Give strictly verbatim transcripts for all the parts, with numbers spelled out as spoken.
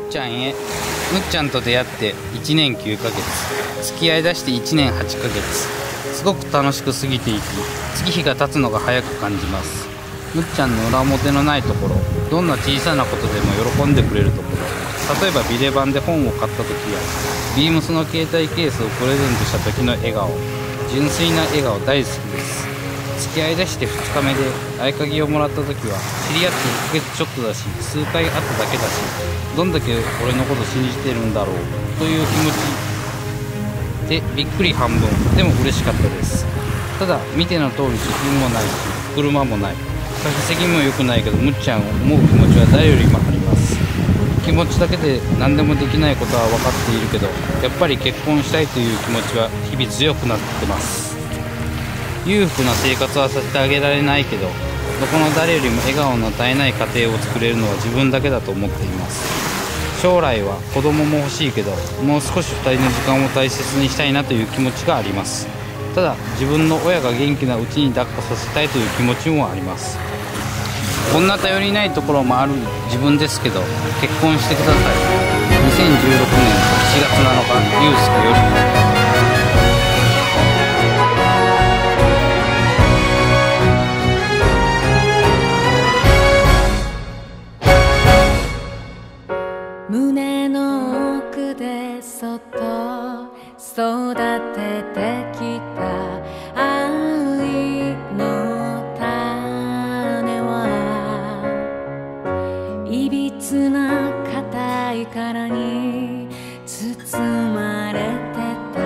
っちゃんへ。むっちゃんと出会っていちねんきゅうかげつ、付き合いだしていちねんはちかげつ、すごく楽しく過ぎていき、月日が経つのが早く感じます。むっちゃんの裏表のないところ、どんな小さなことでも喜んでくれるところ、例えばビレ版で本を買った時やビームスの携帯ケースをプレゼントした時の笑顔、純粋な笑顔大好きです。付き合いだしてふつかめで合鍵をもらった時は、知り合っていっかげつちょっとだし、数回会っただけだし、どんだけ俺のこと信じてるんだろうという気持ちでびっくり半分、でも嬉しかったです。ただ見ての通り自分もないし車もない、稼ぎも良くないけど、むっちゃんを思う気持ちは誰よりもあります。気持ちだけで何でもできないことは分かっているけど、やっぱり結婚したいという気持ちは日々強くなってます。裕福な生活はさせてあげられないけど、どこの誰よりも笑顔の絶えない家庭を作れるのは自分だけだと思っています。将来は子供も欲しいけど、もう少しふたりの時間を大切にしたいなという気持ちがあります。ただ自分の親が元気なうちに抱っこさせたいという気持ちもあります。こんな頼りないところもある自分ですけど、結婚してください。にせんじゅうろくねんしちがつなのか、ゆうすけより。 胸の奥でそっと育ててきた愛の種はいびつな硬い殻に包まれてた。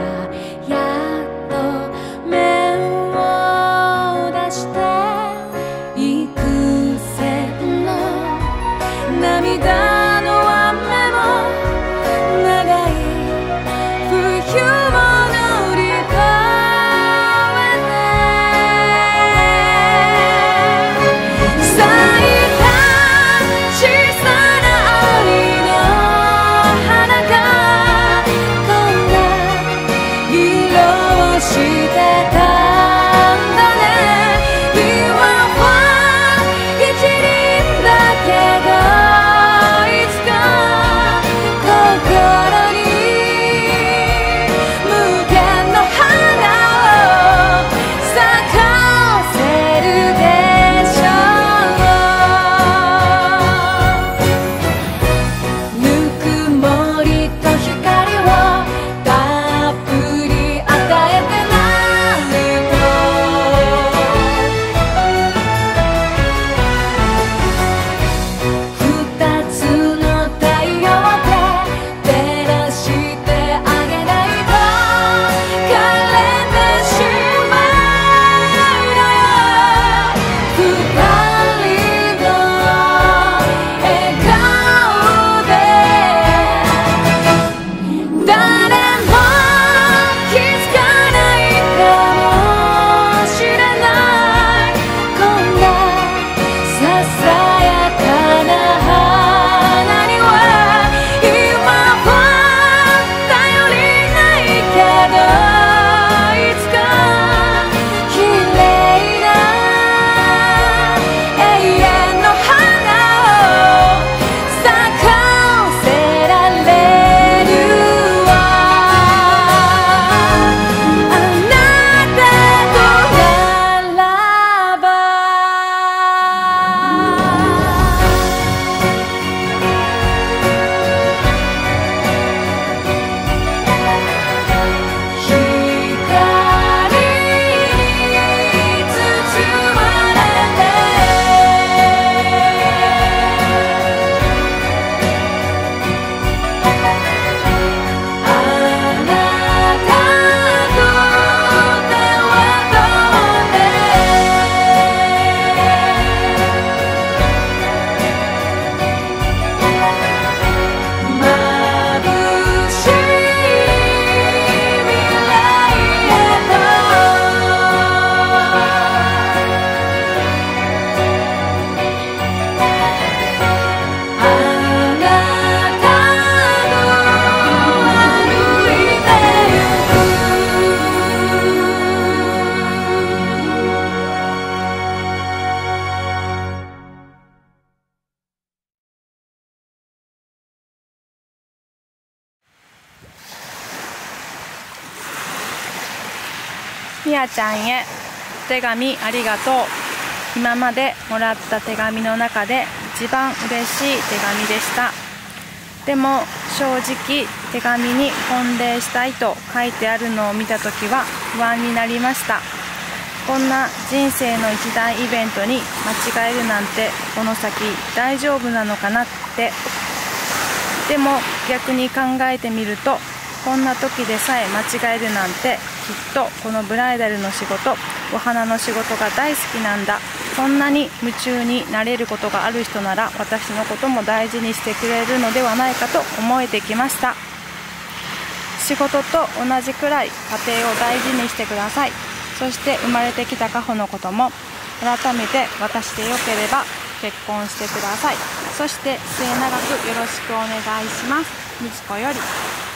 ひやちゃんへお手紙ありがとう。今までもらった手紙の中で一番嬉しい手紙でした。でも正直手紙に婚礼したいと書いてあるのを見たときは不安になりました。こんな人生の一大イベントに間違えるなんてこの先大丈夫なのかなって。でも逆に考えてみると、こんな時でさえ間違えるなんて、きっとこのブライダルの仕事、お花の仕事が大好きなんだ。そんなに夢中になれることがある人なら私のことも大事にしてくれるのではないかと思えてきました。仕事と同じくらい家庭を大事にしてください。そして生まれてきたカホのことも改めて私でよければ結婚してください。そして末永くよろしくお願いします。みちこより。